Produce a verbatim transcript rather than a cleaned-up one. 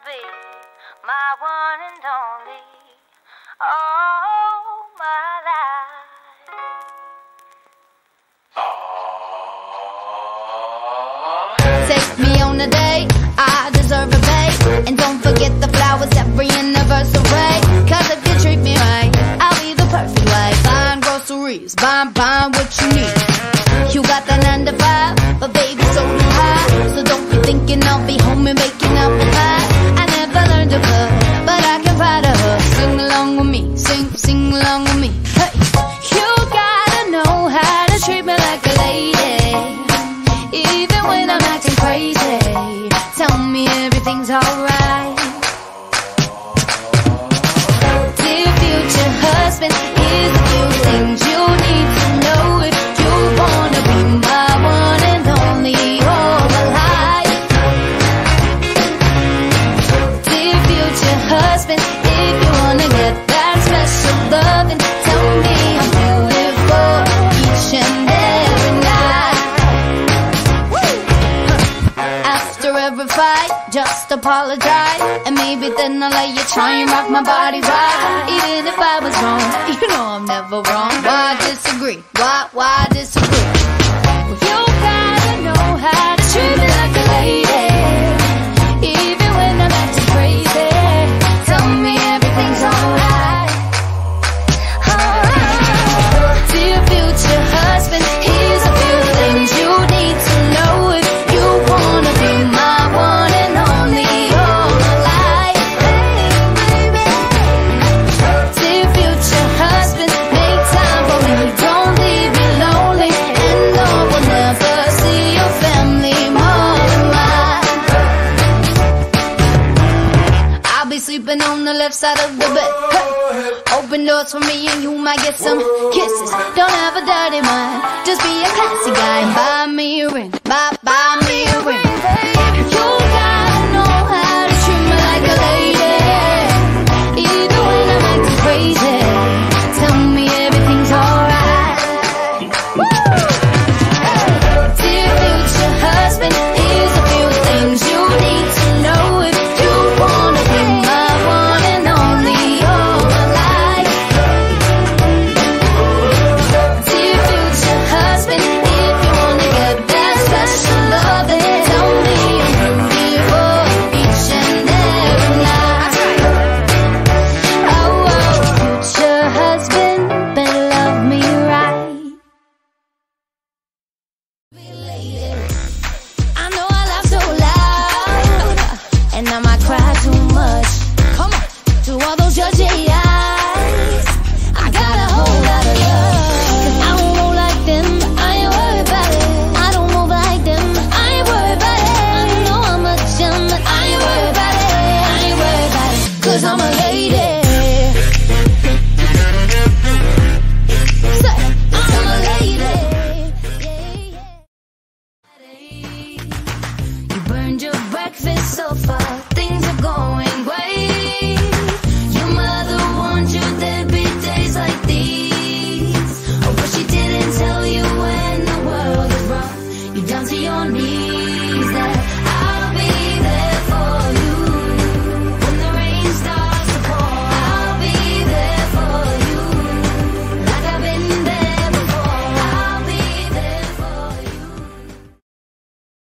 be my one and only, all my life. Take me on a date, I deserve a babe. And don't forget the flowers every anniversary. Cause if you treat me right, I'll be the perfect wife. Buying groceries, buying, buying what you need. You got the nine to five, but baby so do I. So don't be thinking I'll be home and making up the pie. I never learned to cook, but I can fight a hook. Sing along with me, sing, sing along with me. Hey, you gotta know how to treat me like a lady, even when I'm acting crazy. Tell me everything's alright. Dear future husband, here's a few things you need to know if you wanna be my one and only, all my life. Dear future husband, if you wanna get that special loving, tell me I'm beautiful each and every night. After every fight, just apologize, and maybe then I'll let you try and rock my body right. Even if I was wrong, you know I'm never wrong. Why disagree? Why, why disagree? Well, you gotta know how to treat me like a lady, even when I'm acting crazy. Tell me everything's alright. Alright. Dear future husband, here's a few things you need to know if you wanna be my one and only, all my life. Dear future husband, make time for me, don't leave me lonely, and no one never see your family more than mine. I'll be sleeping on the left side of the bed. Hey. Open doors for me and you might get some kisses. Don't have a dirty mind, just be a classy guy. Buy me a ring, buy, buy me a ring. You gotta know how to treat me like a lady, even when I'm acting crazy. Tell me everything's alright. Dear future husband, here's a few things you need to know if you wanna be my one and only, all my life. Dear future husband, if you wanna get that special loving, tell me I'm beautiful each and every night. Oh, oh, future husband, better love me right. I know I laugh so loud, and I might cry too much. Come on, to all those judging